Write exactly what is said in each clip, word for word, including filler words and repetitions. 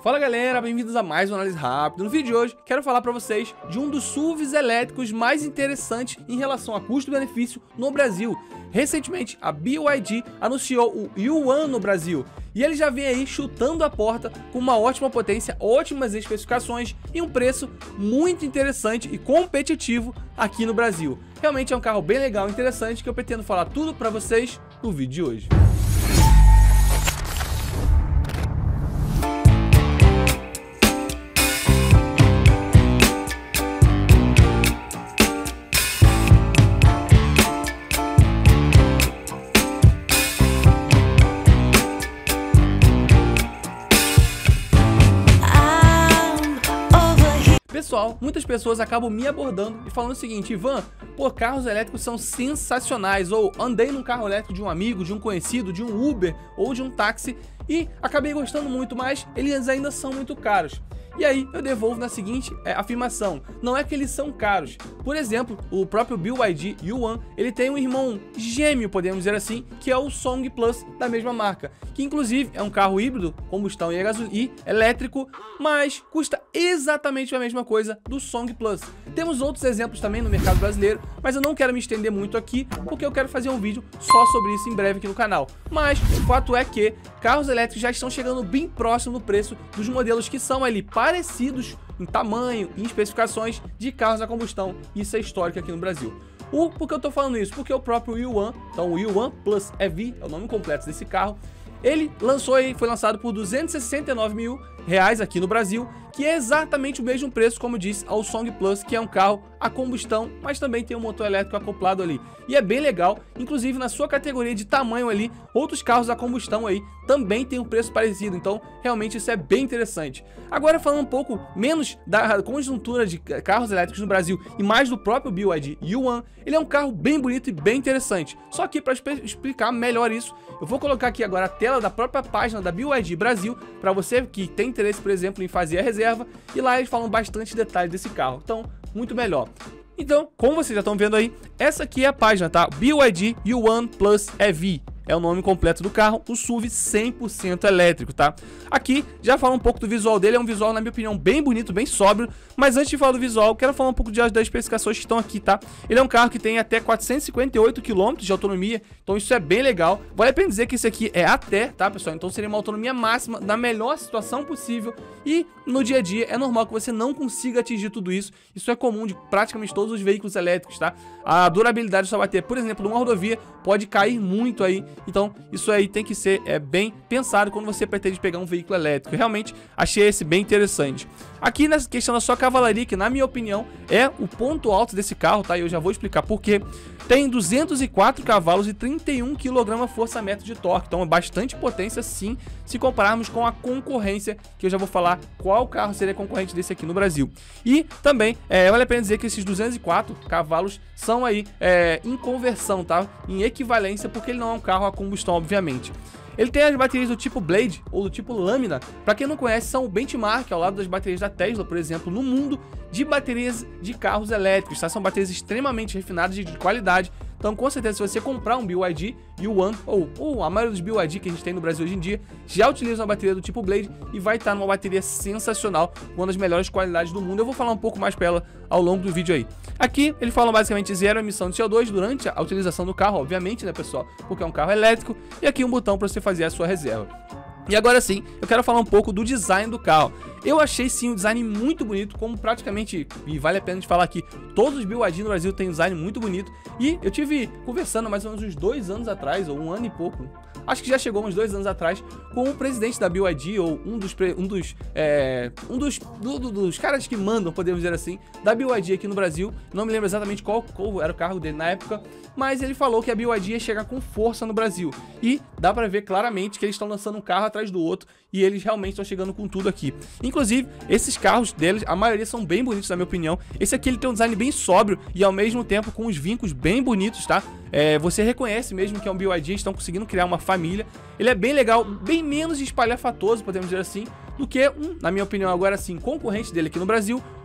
Fala galera, bem-vindos a mais uma análise rápida. No vídeo de hoje, quero falar para vocês de um dos S U Vs elétricos mais interessantes em relação a custo-benefício no Brasil. Recentemente, a B Y D anunciou o Yuan no Brasil, e ele já vem aí chutando a porta com uma ótima potência, ótimas especificações e um preço muito interessante e competitivo aqui no Brasil. Realmente é um carro bem legal e interessante que eu pretendo falar tudo para vocês no vídeo de hoje. Pessoal, muitas pessoas acabam me abordando e falando o seguinte: Ivan, pô, carros elétricos são sensacionais, ou andei num carro elétrico de um amigo, de um conhecido, de um Uber ou de um táxi e acabei gostando muito, mas eles ainda são muito caros. E aí eu devolvo na seguinte é, afirmação: não é que eles são caros. Por exemplo, o próprio B Y D Yuan, ele tem um irmão gêmeo, podemos dizer assim, que é o Song Plus da mesma marca, que inclusive é um carro híbrido, combustão e gasolina e elétrico, mas custa exatamente a mesma coisa do Song Plus. Temos outros exemplos também no mercado brasileiro, mas eu não quero me estender muito aqui, porque eu quero fazer um vídeo só sobre isso em breve aqui no canal. Mas o fato é que carros elétricos já estão chegando bem próximo no preço dos modelos que são ali parecidos em tamanho e especificações de carros a combustão. Isso é histórico aqui no Brasil. O, por que eu tô falando isso? Porque o próprio Yuan, então o Yuan Plus E V, é o nome completo desse carro, ele lançou aí, foi lançado por duzentos e sessenta e nove mil reais aqui no Brasil, que é exatamente o mesmo preço, como disse, ao Song Plus, que é um carro a combustão, mas também tem um motor elétrico acoplado ali. E é bem legal, inclusive na sua categoria de tamanho ali, outros carros a combustão aí também tem um preço parecido, então realmente isso é bem interessante. Agora falando um pouco menos da conjuntura de carros elétricos no Brasil e mais do próprio B Y D Yuan, ele é um carro bem bonito e bem interessante. Só que para explicar melhor isso, eu vou colocar aqui agora a tela da própria página da B Y D Brasil, para você que tem interesse, por exemplo, em fazer a reserva, e lá eles falam bastante detalhes desse carro, então muito melhor. Então, como vocês já estão vendo aí, essa aqui é a página, tá? B Y D Yuan Plus E V. É o nome completo do carro, o S U V cem por cento elétrico, tá? Aqui, já falo um pouco do visual dele, é um visual, na minha opinião, bem bonito, bem sóbrio, mas antes de falar do visual, quero falar um pouco de, das especificações que estão aqui, tá? Ele é um carro que tem até quatrocentos e cinquenta e oito quilômetros de autonomia, então isso é bem legal. Vale a pena dizer que isso aqui é até, tá, pessoal? Então seria uma autonomia máxima, na melhor situação possível, e no dia a dia é normal que você não consiga atingir tudo isso. Isso é comum de praticamente todos os veículos elétricos, tá? A durabilidade só vai ter, por exemplo, numa rodovia, pode cair muito aí. Então, isso aí tem que ser é, bem pensado quando você pretende pegar um veículo elétrico. Realmente, achei esse bem interessante. Aqui nessa questão da sua cavalaria, que na minha opinião é o ponto alto desse carro, tá? E eu já vou explicar por quê. Tem duzentos e quatro cavalos e trinta e um quilograma-força-metro de torque. Então é bastante potência sim, se compararmos com a concorrência, que eu já vou falar qual carro seria concorrente desse aqui no Brasil. E também, é, vale a pena dizer que esses duzentos e quatro cavalos são aí é, em conversão, tá? Em equivalência, porque ele não é um carro a combustão, obviamente. Ele tem as baterias do tipo Blade ou do tipo Lâmina. Para quem não conhece, são o benchmark ao lado das baterias da Tesla, por exemplo, no mundo de baterias de carros elétricos, tá? São baterias extremamente refinadas e de qualidade. Então, com certeza, se você comprar um B Y D Yuan, ou, ou a maioria dos B Y D que a gente tem no Brasil hoje em dia, já utiliza uma bateria do tipo Blade e vai estar numa bateria sensacional, uma das melhores qualidades do mundo. Eu vou falar um pouco mais para ela ao longo do vídeo aí. Aqui, ele fala basicamente zero emissão de C O dois durante a utilização do carro, obviamente, né, pessoal? Porque é um carro elétrico. E aqui um botão para você fazer a sua reserva. E agora sim, eu quero falar um pouco do design do carro. Eu achei sim um design muito bonito, como praticamente, e vale a pena de falar aqui, todos os B Y D no Brasil têm um design muito bonito. E eu tive conversando mais ou menos uns dois anos atrás, ou um ano e pouco, acho que já chegou uns dois anos atrás, com o presidente da B Y D, ou um dos, um dos, é, um dos, do, do, dos caras que mandam, podemos dizer assim, da B Y D aqui no Brasil. Não me lembro exatamente qual, qual era o carro dele na época, mas ele falou que a B Y D ia chegar com força no Brasil. E dá pra ver claramente que eles estão lançando um carro atrás do outro, e eles realmente estão chegando com tudo aqui. Inclusive, esses carros deles, a maioria são bem bonitos, na minha opinião. Esse aqui ele tem um design bem sóbrio e ao mesmo tempo com os vincos bem bonitos, tá? É, você reconhece mesmo que é um B Y D, estão conseguindo criar uma família. Ele é bem legal, bem menos espalhafatoso, podemos dizer assim, do que um, na minha opinião agora sim, concorrente dele aqui no Brasil,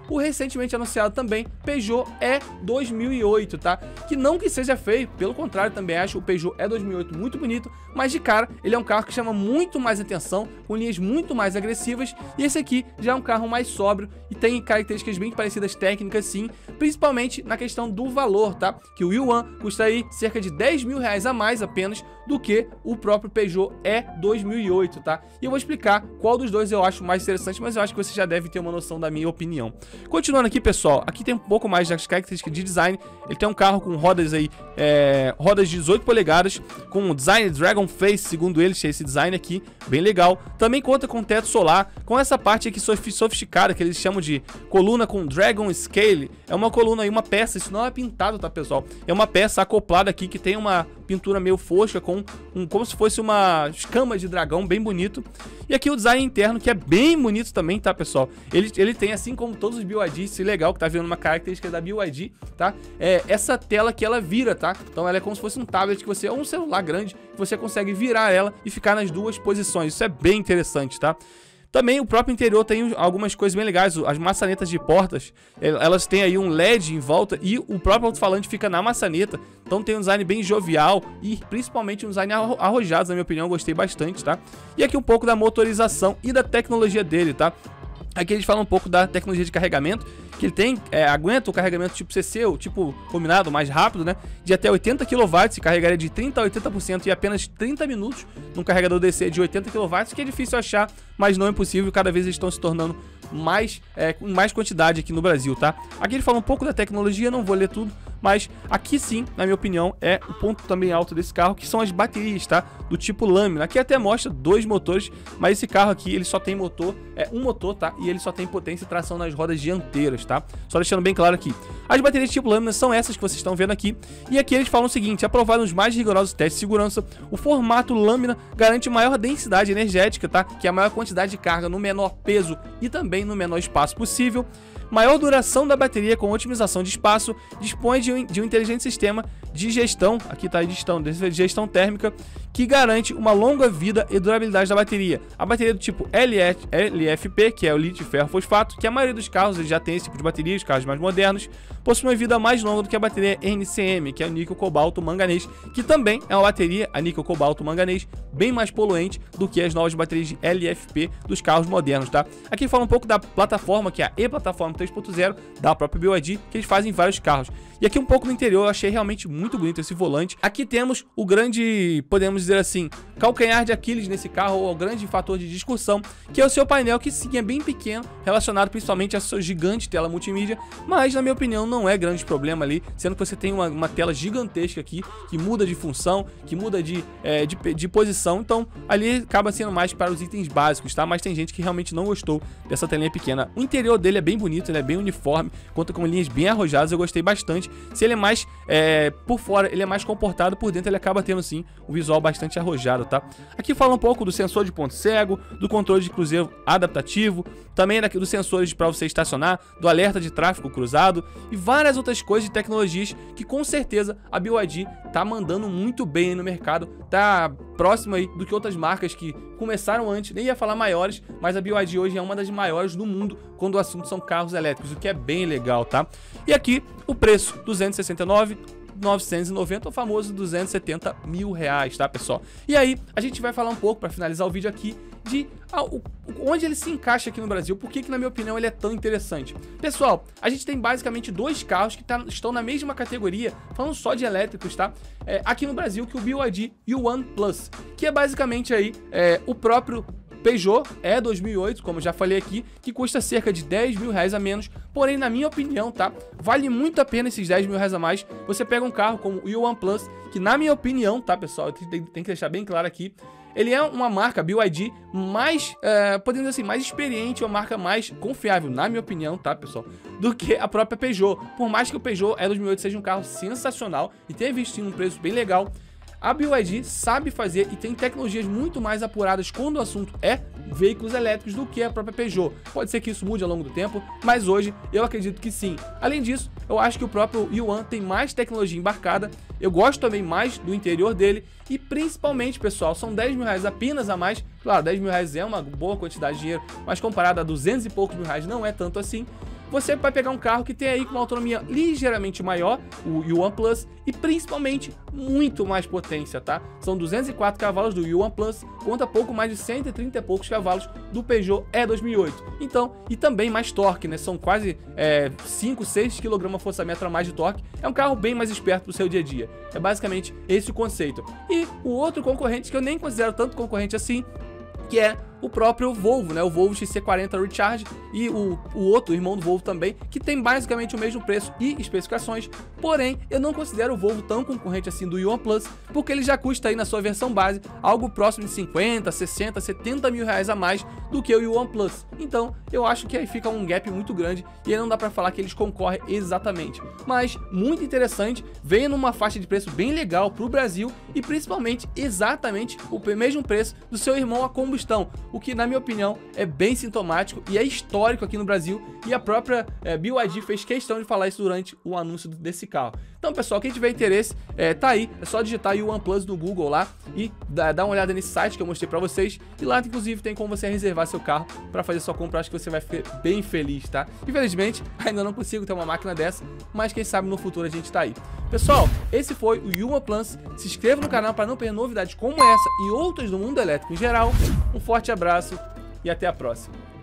o recentemente anunciado também Peugeot E dois mil e oito, tá? Que não que seja feio, pelo contrário, também acho o Peugeot E dois mil e oito muito bonito, mas de cara ele é um carro que chama muito mais atenção, com linhas muito mais agressivas, e esse aqui já é um carro mais sóbrio e tem características bem parecidas técnicas sim, principalmente na questão do valor, tá? Que o Yuan custa aí cerca de dez mil reais a mais apenas do que o próprio Peugeot E dois mil e oito, tá? E eu vou explicar qual dos dois eu acho mais interessante, mas eu acho que você já deve ter uma noção da minha opinião. Continuando aqui, pessoal, aqui tem um pouco mais das características de design. Ele tem um carro com rodas aí, é, rodas de dezoito polegadas, com o design Dragon Face, segundo eles, esse design aqui, bem legal. Também conta com teto solar, com essa parte aqui sofisticada, que eles chamam de coluna com Dragon Scale. É uma coluna aí, uma peça, isso não é pintado, tá, pessoal? É uma peça acoplada aqui, que tem uma pintura meio fosca, com um, como se fosse uma escama de dragão, bem bonito. E aqui o design interno, que é bem bonito também, tá, pessoal? Ele, ele tem, assim como todos os B Y D, isso é legal, que tá vendo uma característica da B Y D, tá? É essa tela que ela vira, tá? Então ela é como se fosse um tablet que você, ou um celular grande, que você consegue virar ela e ficar nas duas posições. Isso é bem interessante, tá? Também o próprio interior tem algumas coisas bem legais. As maçanetas de portas, elas têm aí um L E D em volta e o próprio alto-falante fica na maçaneta. Então tem um design bem jovial e principalmente um design arrojado, na minha opinião, eu gostei bastante, tá? E aqui um pouco da motorização e da tecnologia dele, tá? Aqui eles falam um pouco da tecnologia de carregamento, que ele tem, é, aguenta o carregamento tipo C C, o tipo combinado, mais rápido, né? De até oitenta quilowatt, se carregaria de trinta a oitenta por cento em apenas trinta minutos, num carregador D C de oitenta quilowatt, que é difícil achar, mas não é impossível, cada vez eles estão se tornando mais, é, com mais quantidade aqui no Brasil, tá? Aqui ele fala um pouco da tecnologia, não vou ler tudo, mas aqui sim, na minha opinião, é o ponto também alto desse carro, que são as baterias, tá? Do tipo lâmina. Aqui até mostra dois motores, mas esse carro aqui, ele só tem motor, é um motor, tá? E ele só tem potência e tração nas rodas dianteiras, tá? Só deixando bem claro aqui. As baterias tipo lâmina são essas que vocês estão vendo aqui. E aqui eles falam o seguinte: aprovado nos mais rigorosos testes de segurança, o formato lâmina garante maior densidade energética, tá? Que é a maior quantidade de carga no menor peso e também no menor espaço possível. Maior duração da bateria com otimização de espaço, dispõe de um, de um inteligente sistema de gestão, aqui está a gestão, de gestão térmica, que garante uma longa vida e durabilidade da bateria. A bateria do tipo L F P, que é o lítio ferro fosfato, que a maioria dos carros já tem esse tipo de bateria, os carros mais modernos, possui uma vida mais longa do que a bateria N C M, que é o níquel cobalto manganês, que também é uma bateria, a níquel cobalto manganês, bem mais poluente do que as novas baterias de L F P dos carros modernos, tá? Aqui fala um pouco da plataforma, que é a E-Plataforma três ponto zero da própria B Y D, que eles fazem em vários carros. E aqui um pouco no interior, eu achei realmente muito bonito esse volante. Aqui temos o grande, podemos dizer assim, calcanhar de Aquiles nesse carro, ou o grande fator de discussão, que é o seu painel, que sim, é bem pequeno, relacionado principalmente à sua gigante tela multimídia, mas na minha opinião não é grande problema ali, sendo que você tem uma, uma tela gigantesca aqui, que muda de função, que muda de, é, de, de posição, então ali acaba sendo mais para os itens básicos, tá? Mas tem gente que realmente não gostou dessa telinha pequena. O interior dele é bem bonito, ele é bem uniforme, conta com linhas bem arrojadas, eu gostei bastante. Se ele é mais, é, por fora, ele é mais comportado, por dentro ele acaba tendo sim um visual bastante arrojado, tá? Aqui fala um pouco do sensor de ponto cego, do controle de cruzeiro adaptativo, também daqui dos sensores para você estacionar, do alerta de tráfego cruzado e várias outras coisas de tecnologias que com certeza a B Y D tá mandando muito bem aí no mercado, tá próximo aí do que outras marcas que começaram antes, nem ia falar maiores, mas a B Y D hoje é uma das maiores do mundo quando o assunto são carros elétricos, o que é bem legal, tá? E aqui o preço, duzentos e sessenta e nove mil novecentos e noventa, o famoso duzentos e setenta mil reais, tá, pessoal? E aí, a gente vai falar um pouco, para finalizar o vídeo aqui, de ah, o, onde ele se encaixa aqui no Brasil, por que que, na minha opinião, ele é tão interessante. Pessoal, a gente tem basicamente dois carros que tá, estão na mesma categoria, falando só de elétricos, tá? É, aqui no Brasil, que o B Y D Yuan Plus, que é basicamente aí é, o próprio Peugeot E dois mil e oito, como já falei aqui, que custa cerca de dez mil reais a menos, porém, na minha opinião, tá? Vale muito a pena esses dez mil reais a mais. Você pega um carro como o Yuan Plus, que na minha opinião, tá, pessoal? Eu tenho, tenho que deixar bem claro aqui. Ele é uma marca B Y D mais, é, podemos dizer assim, mais experiente, uma marca mais confiável, na minha opinião, tá, pessoal? Do que a própria Peugeot. Por mais que o Peugeot E dois mil e oito seja um carro sensacional e tenha visto um preço bem legal, a B Y D sabe fazer e tem tecnologias muito mais apuradas quando o assunto é veículos elétricos do que a própria Peugeot. Pode ser que isso mude ao longo do tempo, mas hoje eu acredito que sim. Além disso, eu acho que o próprio Yuan tem mais tecnologia embarcada, eu gosto também mais do interior dele e principalmente, pessoal, são dez mil reais apenas a mais. Claro, dez mil reais é uma boa quantidade de dinheiro, mas comparado a duzentos e poucos mil reais não é tanto assim. você vai pegar um carro que tem aí uma autonomia ligeiramente maior, o Yuan Plus, e principalmente muito mais potência, tá? São duzentos e quatro cavalos do Yuan Plus contra pouco mais de cento e trinta e poucos cavalos do Peugeot E dois mil e oito. Então, e também mais torque, né? São quase é, cinco, seis quilos-força-metro a mais de torque. É um carro bem mais esperto pro seu dia a dia. É basicamente esse o conceito. E o outro concorrente, que eu nem considero tanto concorrente assim, que é o próprio Volvo, né? O Volvo X C quarenta Recharge e o, o outro irmão do Volvo também, que tem basicamente o mesmo preço e especificações, porém eu não considero o Volvo tão concorrente assim do Yuan Plus, porque ele já custa aí na sua versão base algo próximo de cinquenta, sessenta, setenta mil reais a mais do que o Yuan Plus. Então eu acho que aí fica um gap muito grande e aí não dá pra falar que eles concorrem exatamente. Mas muito interessante, veio numa faixa de preço bem legal pro Brasil e principalmente exatamente o mesmo preço do seu irmão a combustão, o que na minha opinião é bem sintomático e é histórico aqui no Brasil, e a própria é, B Y D fez questão de falar isso durante o anúncio desse carro. Então pessoal, quem tiver interesse, é, tá aí, é só digitar Yuan Plus no Google lá e dar uma olhada nesse site que eu mostrei pra vocês, e lá inclusive tem como você reservar seu carro pra fazer sua compra. Acho que você vai ficar bem feliz, tá? Infelizmente ainda não consigo ter uma máquina dessa, mas quem sabe no futuro a gente tá aí. Pessoal, esse foi o Yuan Plus. Se inscreva no canal para não perder novidades como essa e outras do mundo elétrico em geral. Um forte abraço e até a próxima.